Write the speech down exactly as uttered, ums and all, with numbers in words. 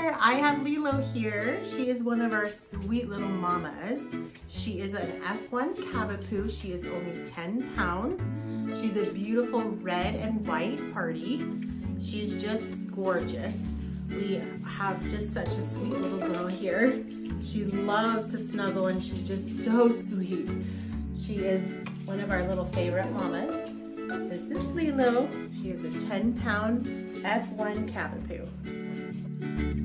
there, I have Lelo here. She is one of our sweet little mamas. She is an F one Cavapoo. She is only ten pounds. She's a beautiful red and white party. She's just gorgeous. We have just such a sweet little girl here. She loves to snuggle and she's just so sweet. She is one of our little favorite mamas. This is Lelo. She is a ten pound F one Cavapoo.